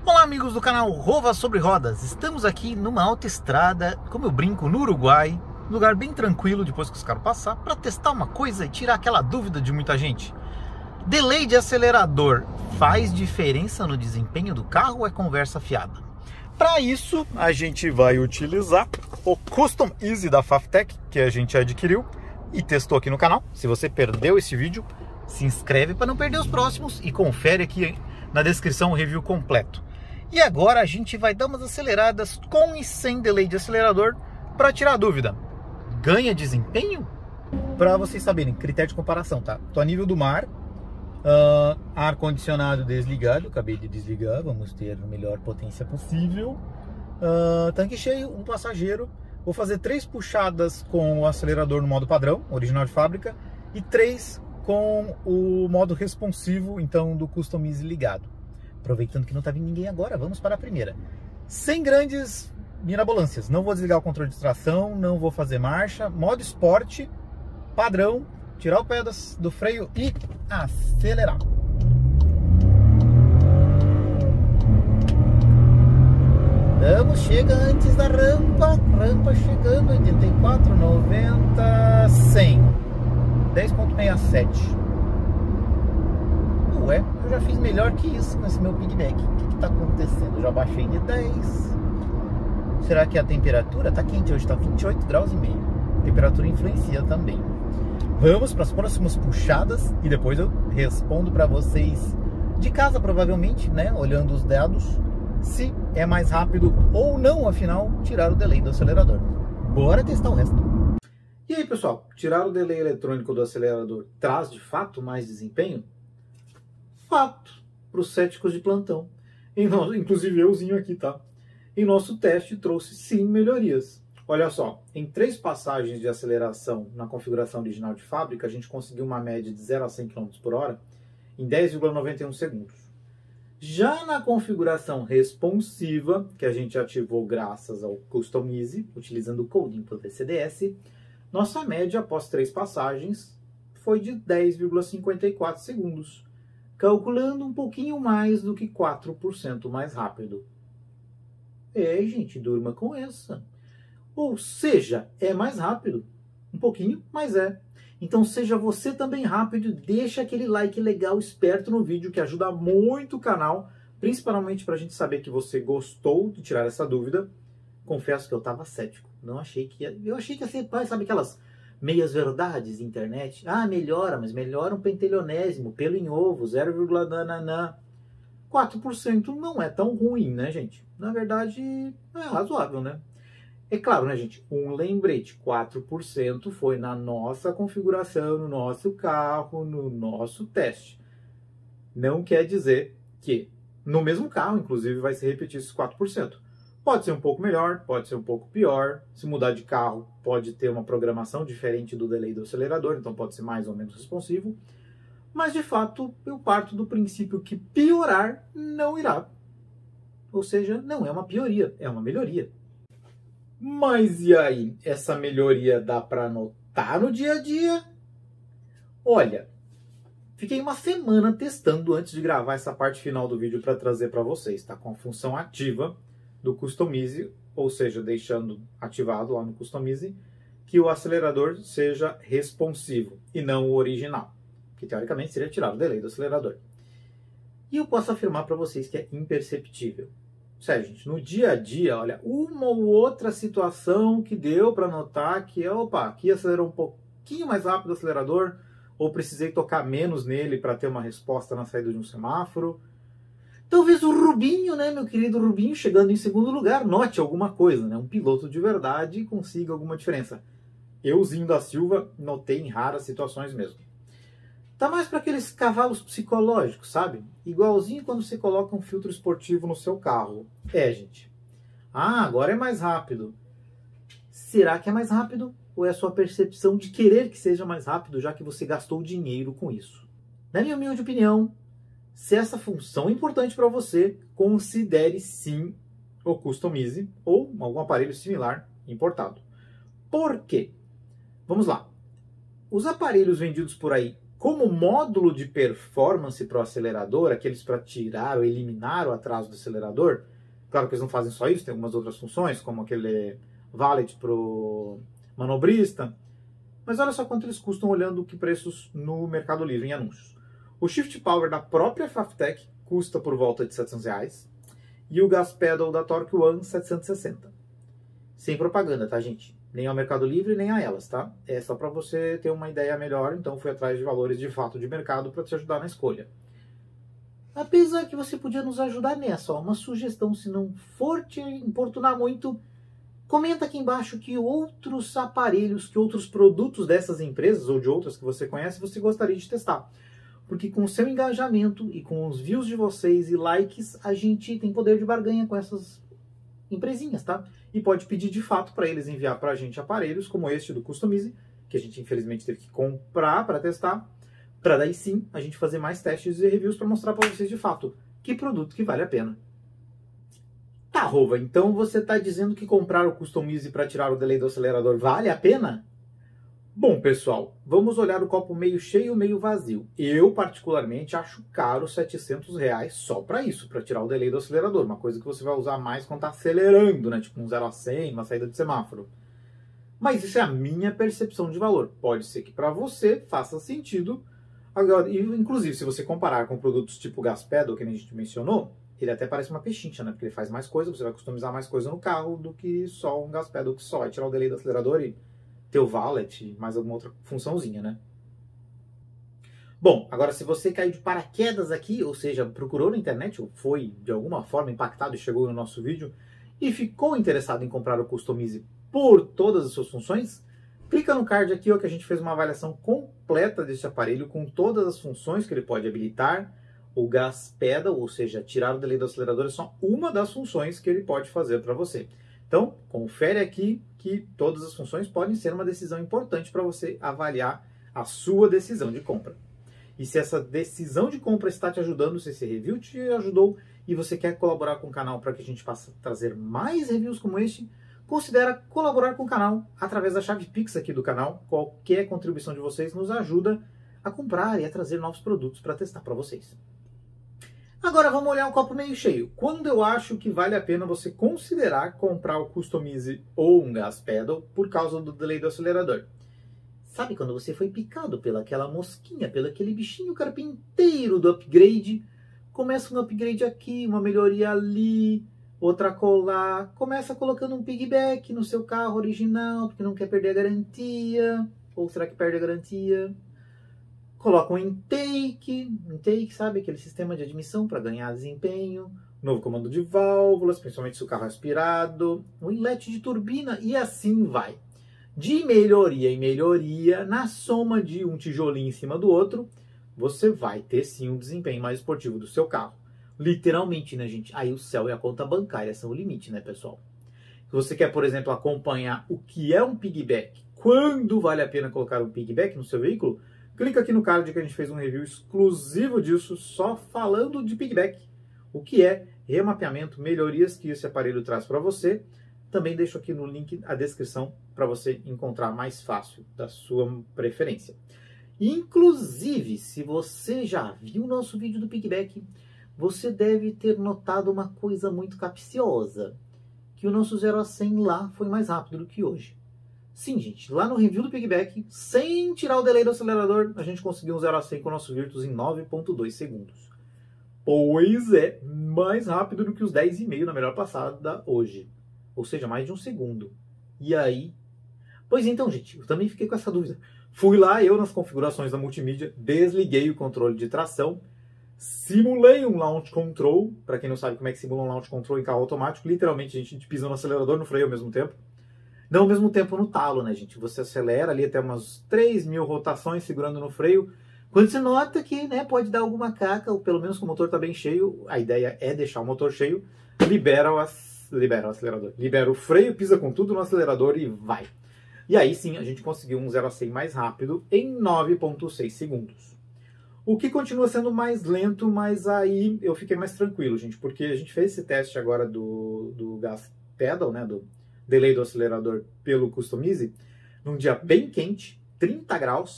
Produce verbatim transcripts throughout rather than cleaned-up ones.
Olá amigos do canal Rova sobre Rodas, estamos aqui numa autoestrada, como eu brinco, no Uruguai, lugar bem tranquilo depois que os carros passar, para testar uma coisa e tirar aquela dúvida de muita gente. Delay de acelerador faz diferença no desempenho do carro ou é conversa fiada? Para isso a gente vai utilizar o Custom Easy da Faftec, que a gente adquiriu e testou aqui no canal. Se você perdeu esse vídeo, se inscreve para não perder os próximos e confere aqui na descrição o review completo. E agora a gente vai dar umas aceleradas com e sem delay de acelerador para tirar a dúvida. Ganha desempenho? Para vocês saberem, critério de comparação, tá? Tô a nível do mar, uh, ar-condicionado desligado, acabei de desligar, vamos ter a melhor potência possível. Uh, tanque cheio, um passageiro. Vou fazer três puxadas com o acelerador no modo padrão, original de fábrica, e três com o modo responsivo, então, do Custom Easy ligado. Aproveitando que não tá vindo ninguém agora, vamos para a primeira. Sem grandes mirabolâncias. Não vou desligar o controle de tração, não vou fazer marcha. Modo esporte, padrão, tirar o pé do freio e acelerar. Vamos, chega antes da rampa. Rampa chegando, oitenta e quatro, noventa, cem. dez ponto sessenta e sete. Ué, eu já fiz melhor que isso com esse meu pigback. O que está acontecendo? Eu já baixei de dez. Será que a temperatura está quente? Hoje está vinte e oito graus e meio. A temperatura influencia também. Vamos para as próximas puxadas e depois eu respondo para vocês de casa, provavelmente, né? Olhando os dados, se é mais rápido ou não, afinal, tirar o delay do acelerador. Bora testar o resto. E aí, pessoal, tirar o delay eletrônico do acelerador traz de fato mais desempenho? Fato, para os céticos de plantão. Em no... Inclusive euzinho aqui, tá? Em nosso teste trouxe sim melhorias. Olha só, em três passagens de aceleração na configuração original de fábrica, a gente conseguiu uma média de zero a cem quilômetros por hora em dez vírgula noventa e um segundos. Já na configuração responsiva, que a gente ativou graças ao Custom Easy, utilizando o coding para o V C D S, nossa média após três passagens foi de dez vírgula cinquenta e quatro segundos, calculando um pouquinho mais do que quatro por cento mais rápido. É, gente, durma com essa. Ou seja, é mais rápido. Um pouquinho, mas é. Então seja você também rápido, deixa aquele like legal, esperto no vídeo, que ajuda muito o canal, principalmente para a gente saber que você gostou de tirar essa dúvida. Confesso que eu estava cético. Não achei que ia... Eu achei que ia ser, sabe aquelas meias verdades de internet? Ah, melhora, mas melhora um pentelionésimo, pelo em ovo, zero vírgula nananã. quatro por cento não é tão ruim, né, gente? Na verdade, é razoável, né? É claro, né, gente? Um lembrete, quatro por cento foi na nossa configuração, no nosso carro, no nosso teste. Não quer dizer que no mesmo carro, inclusive, vai se repetir esses quatro por cento. Pode ser um pouco melhor, pode ser um pouco pior. Se mudar de carro, pode ter uma programação diferente do delay do acelerador, então pode ser mais ou menos responsivo. Mas, de fato, eu parto do princípio que piorar não irá. Ou seja, não é uma pioria, é uma melhoria. Mas e aí? Essa melhoria dá para notar no dia a dia? Olha, fiquei uma semana testando antes de gravar essa parte final do vídeo para trazer para vocês, tá? Com a função ativa do Custom Easy, ou seja, deixando ativado lá no Custom Easy, que o acelerador seja responsivo e não o original, que teoricamente seria tirar o delay do acelerador. E eu posso afirmar para vocês que é imperceptível. Sério, gente, no dia a dia, olha, uma ou outra situação que deu para notar que, opa, aqui acelerou um pouquinho mais rápido o acelerador, ou precisei tocar menos nele para ter uma resposta na saída de um semáforo. Talvez o Rubinho, né, meu querido Rubinho, chegando em segundo lugar, note alguma coisa, né? Um piloto de verdade consiga alguma diferença. Euzinho da Silva, notei em raras situações mesmo. Tá mais para aqueles cavalos psicológicos, sabe? Igualzinho quando você coloca um filtro esportivo no seu carro. É, gente. Ah, agora é mais rápido. Será que é mais rápido? Ou é a sua percepção de querer que seja mais rápido, já que você gastou dinheiro com isso? Na minha humilde opinião, se essa função é importante para você, considere sim o Custom Easy ou algum aparelho similar importado. Por quê? Vamos lá. Os aparelhos vendidos por aí Como módulo de performance para o acelerador, aqueles para tirar ou eliminar o atraso do acelerador, claro que eles não fazem só isso, tem algumas outras funções, como aquele valet para o manobrista, mas olha só quanto eles custam olhando que preços no Mercado Livre em anúncios. O Shift Power da própria Faftec custa por volta de setecentos reais e o Gas Pedal da Torque One setecentos e sessenta. Sem propaganda, tá, gente? Nem ao Mercado Livre, nem a elas, tá? É só para você ter uma ideia melhor, então fui atrás de valores de fato de mercado para te ajudar na escolha. Apesar que você podia nos ajudar nessa, ó, uma sugestão, se não for te importunar muito, comenta aqui embaixo que outros aparelhos, que outros produtos dessas empresas ou de outras que você conhece, você gostaria de testar. Porque com o seu engajamento e com os views de vocês e likes, a gente tem poder de barganha com essas empresinhas, tá? E pode pedir de fato para eles enviar para a gente aparelhos como este do Customize, que a gente infelizmente teve que comprar para testar, para daí sim a gente fazer mais testes e reviews para mostrar para vocês de fato que produto que vale a pena. Tá, Rova, então você está dizendo que comprar o Customize para tirar o delay do acelerador vale a pena? Bom, pessoal, vamos olhar o copo meio cheio, meio vazio. Eu, particularmente, acho caro setecentos reais só para isso, para tirar o delay do acelerador. Uma coisa que você vai usar mais quando está acelerando, né? Tipo um zero a cem, uma saída de semáforo. Mas isso é a minha percepção de valor. Pode ser que para você faça sentido. Agora, inclusive, se você comparar com produtos tipo Gas Pedal, que a gente mencionou, ele até parece uma pechincha, né? Porque ele faz mais coisa, você vai customizar mais coisa no carro do que só um Gas Pedal que só vai tirar o delay do acelerador e ter o valet e mais alguma outra funçãozinha, né? Bom, agora se você caiu de paraquedas aqui, ou seja, procurou na internet ou foi de alguma forma impactado e chegou no nosso vídeo e ficou interessado em comprar o Customize por todas as suas funções, clica no card aqui ó, que a gente fez uma avaliação completa desse aparelho com todas as funções que ele pode habilitar. O Gas Pedal, ou seja, tirar o delay do acelerador, é só uma das funções que ele pode fazer para você. Então, confere aqui que todas as funções podem ser uma decisão importante para você avaliar a sua decisão de compra. E se essa decisão de compra está te ajudando, se esse review te ajudou e você quer colaborar com o canal para que a gente possa trazer mais reviews como este, considera colaborar com o canal através da chave Pix aqui do canal. Qualquer contribuição de vocês nos ajuda a comprar e a trazer novos produtos para testar para vocês. Agora vamos olhar o copo meio cheio. Quando eu acho que vale a pena você considerar comprar o Customize ou um Gas Pedal por causa do delay do acelerador? Sabe quando você foi picado pelaquela mosquinha, pelo aquele bichinho carpinteiro do upgrade? Começa um upgrade aqui, uma melhoria ali, outra colar. Começa colocando um piggyback no seu carro original, porque não quer perder a garantia. Ou será que perde a garantia? Coloca um intake, intake, sabe? Aquele sistema de admissão para ganhar desempenho. Novo comando de válvulas, principalmente se o carro é aspirado. Um inlet de turbina e assim vai. De melhoria em melhoria, na soma de um tijolinho em cima do outro, você vai ter sim um desempenho mais esportivo do seu carro. Literalmente, né, gente? Aí o céu e a conta bancária são o limite, né, pessoal? Se você quer, por exemplo, acompanhar o que é um piggyback, quando vale a pena colocar um piggyback no seu veículo, clica aqui no card que a gente fez um review exclusivo disso, só falando de piggyback. O que é remapeamento, melhorias que esse aparelho traz para você. Também deixo aqui no link a descrição para você encontrar mais fácil da sua preferência. Inclusive, se você já viu o nosso vídeo do piggyback, você deve ter notado uma coisa muito capciosa, que o nosso zero a cem lá foi mais rápido do que hoje. Sim, gente, lá no review do piggyback, sem tirar o delay do acelerador, a gente conseguiu um zero a cem com o nosso Virtus em nove ponto dois segundos. Pois é, mais rápido do que os dez vírgula cinco na melhor passada hoje. Ou seja, mais de um segundo. E aí? Pois então, gente, eu também fiquei com essa dúvida. Fui lá, eu nas configurações da multimídia, desliguei o controle de tração, simulei um launch control. Para quem não sabe como é que simula um launch control em carro automático, literalmente a gente pisa no acelerador e no freio ao mesmo tempo. Não ao mesmo tempo no talo, né, gente? Você acelera ali até umas três mil rotações segurando no freio. Quando você nota que, né, pode dar alguma caca, ou pelo menos que o motor está bem cheio, a ideia é deixar o motor cheio, libera o, libera o acelerador. Libera o freio, pisa com tudo no acelerador e vai. E aí sim, a gente conseguiu um zero a cem mais rápido em nove ponto seis segundos. O que continua sendo mais lento, mas aí eu fiquei mais tranquilo, gente, porque a gente fez esse teste agora do, do Gas Pedal, né, do delay do acelerador pelo Customize, num dia bem quente, trinta graus,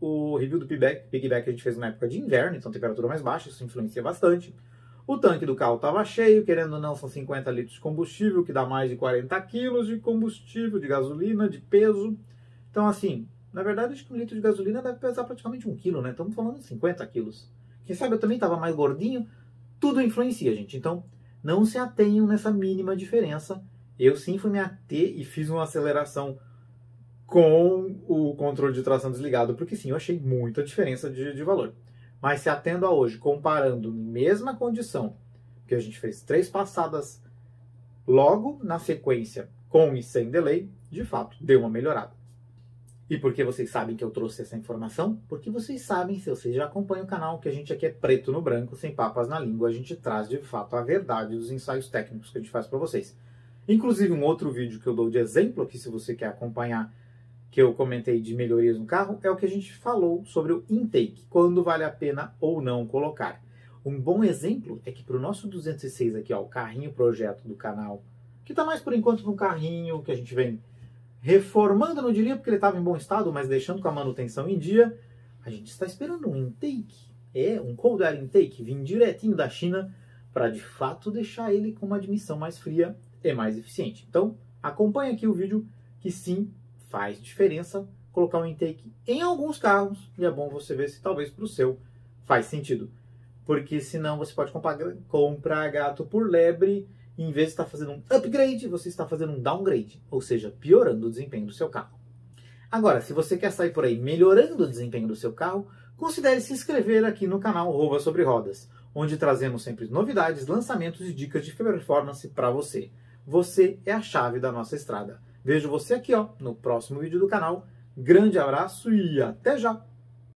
o review do Piggyback, Piggyback a gente fez na época de inverno, então temperatura mais baixa, isso influencia bastante. O tanque do carro estava cheio, querendo ou não, são cinquenta litros de combustível, que dá mais de quarenta quilos de combustível, de gasolina, de peso. Então, assim, na verdade, acho que um litro de gasolina deve pesar praticamente um quilo, né? Estamos falando de cinquenta quilos. Quem sabe eu também estava mais gordinho. Tudo influencia, gente. Então, não se atenham nessa mínima diferença. Eu sim fui me ater e fiz uma aceleração com o controle de tração desligado, porque sim, eu achei muita diferença de, de valor. Mas se atendo a hoje, comparando mesma condição, que a gente fez três passadas logo na sequência, com e sem delay, de fato, deu uma melhorada. E por que vocês sabem que eu trouxe essa informação? Porque vocês sabem, se vocês já acompanham o canal, que a gente aqui é preto no branco, sem papas na língua, a gente traz de fato a verdade dos ensaios técnicos que a gente faz para vocês. Inclusive um outro vídeo que eu dou de exemplo aqui, se você quer acompanhar, que eu comentei de melhorias no carro, é o que a gente falou sobre o intake, quando vale a pena ou não colocar. Um bom exemplo é que para o nosso duzentos e seis aqui, ó, o carrinho projeto do canal, que está mais por enquanto no carrinho que a gente vem reformando, não diria porque ele estava em bom estado, mas deixando com a manutenção em dia, a gente está esperando um intake, é, um cold air intake, vir direitinho da China, para de fato deixar ele com uma admissão mais fria e mais eficiente. Então, acompanhe aqui o vídeo, que sim, faz diferença colocar um intake em alguns carros, e é bom você ver se talvez para o seu faz sentido. Porque senão você pode comprar, comprar gato por lebre, e em vez de estar fazendo um upgrade, você está fazendo um downgrade, ou seja, piorando o desempenho do seu carro. Agora, se você quer sair por aí melhorando o desempenho do seu carro, considere se inscrever aqui no canal Rova Sobre Rodas, onde trazemos sempre novidades, lançamentos e dicas de performance para você. Você é a chave da nossa estrada. Vejo você aqui, ó, no próximo vídeo do canal. Grande abraço e até já!